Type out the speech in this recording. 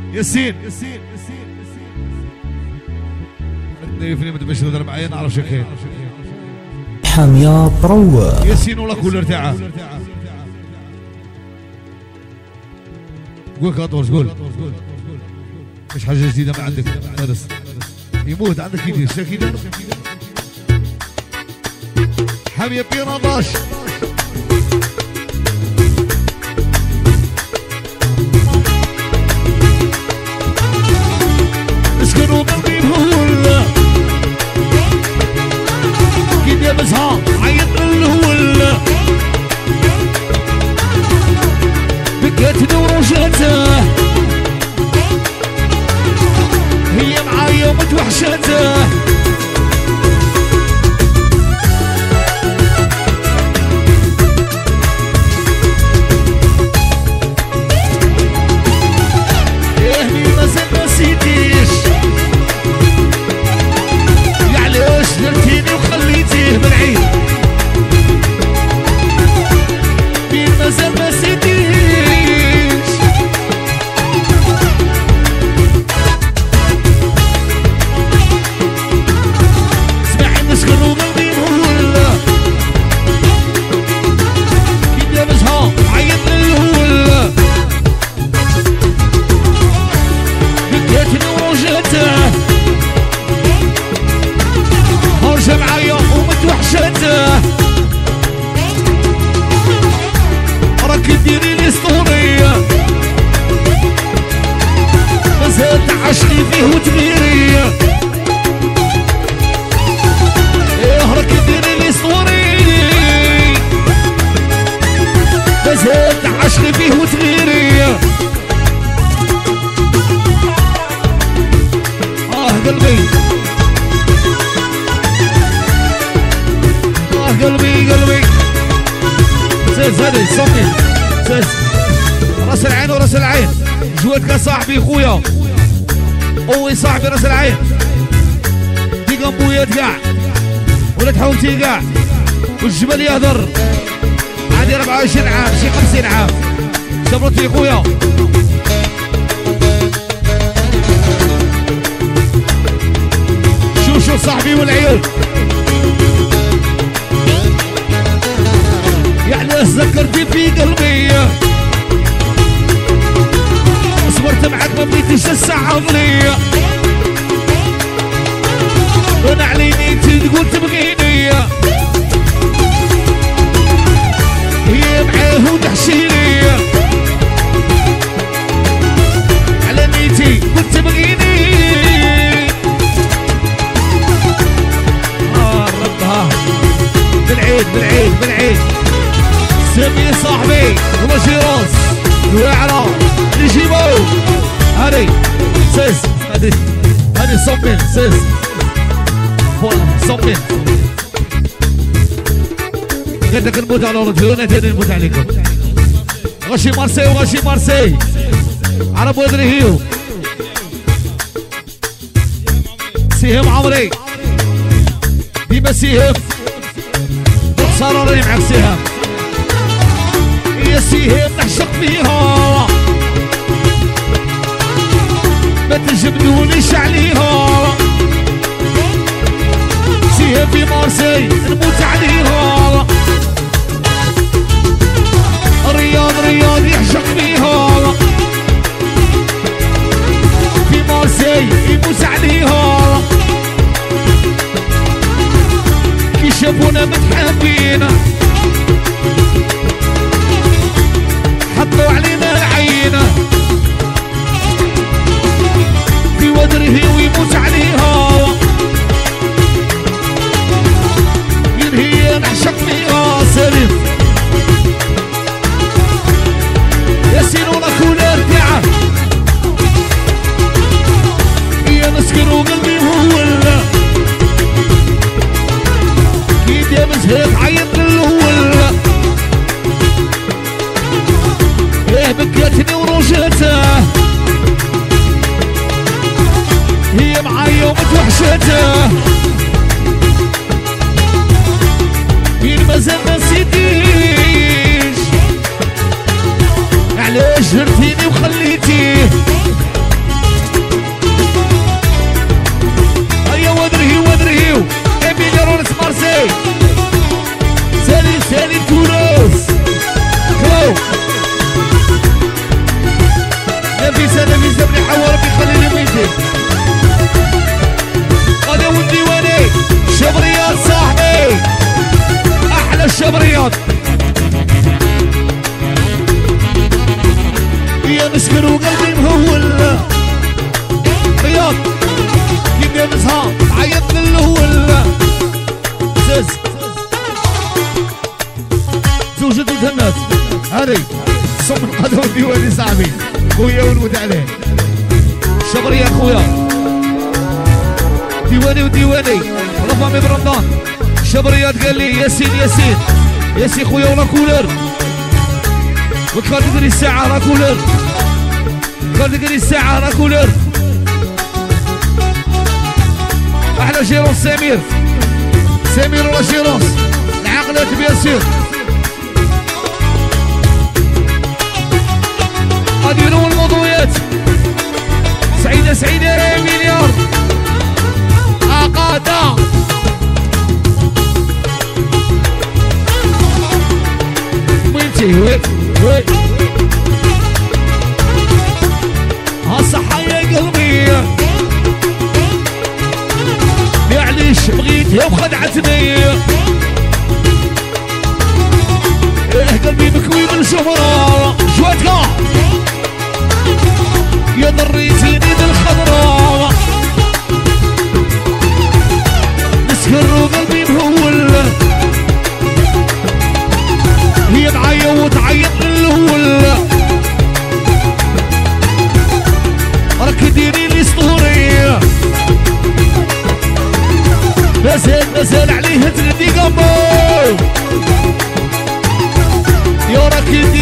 ياسين ضيفني ما تبقاش تهضر معايا نعرف شكاين حامية بروح ياسين ولا كولر تاعها قول كاطورس قول مش حاجه جديده ما عندك فارس يموت عندك يدير شاكيدة حامية بيراداش اسكنوا قلبي بهول كيد يلبسها عيط الهول بكيت وروجاته هي معايا متوحشته يهني مازال ما نسيتيش يعلاش درتيني وخليتيه بالعيد مين مازال ما نسيتيش معايا ومتوحشته راك ديري لي اسطوريه مازال تعشقي فيه وتغيري ايه راك ديري لي اسطوريه مازال تعشقي فيه وتغيري قلبي قلبي سيس هذي صوتي سيس راس العين وراس العين جواتك صاحبي خويا قوي صاحبي راس العين دي قنبويات كاع ولاد حومتي كاع والجبل يهدر عندي 24 عام شي 50 عام صبرت لي خويا شوف صاحبي والعيال يعني ذكرتي في قلبي صبرت معاك ما بديتش الساعة ظلية وانا علي نيتي تقول تبغيني هي معاه وتحشيني على نيتي قلت تبغيني ربها بالعيد سمي صاحبي وماشي راس ويعرى نجيبو هادي سيس هادي صمين سيس صمين غيرك نموت على رجلونا تاني نموت عليكم غشي مارسي عرب ودري هيو سيهم عمري ديما سيهم صاروا معك سيهم يا سيهم نحشق فيها ما تجبدونيش عليها سيهم في مارسي نموت عليها رياض يحشق فيها في مارسي يموت عليها كي شافونا متحابين حطوا علينا العين في ودره ويموت عليها ياسين هذا والديواني شبريات صاحبي احلى الشبريات يا مسكر وقلبي مهول رياض كيف نسها عيط للهول زز زوجة الهنات هذي صم القدم والديواني صاحبي خويا ونموت عليه شبريات خويا ديواني وديواني رفامي برمضان شبريات قال لي ياسين خويا ولا كولر وكان تدري الساعة را كولر كان تدري الساعة را كولر احلى جيروس سمير ولا جيروس العقلات بياسير غادي يروا الموضوعات سعيدة يا مليار عقادة وينتي وي هالصحة يا قلبي معليش بغيتها وخدعتني قلبي مكوي من شمرة جواتك يا ضريتيني بالخضراء مسكر وقلبي مهول هي معايا وتعيط للهول راك ديري لي سطورية مازال عليها تردي قمو يا راك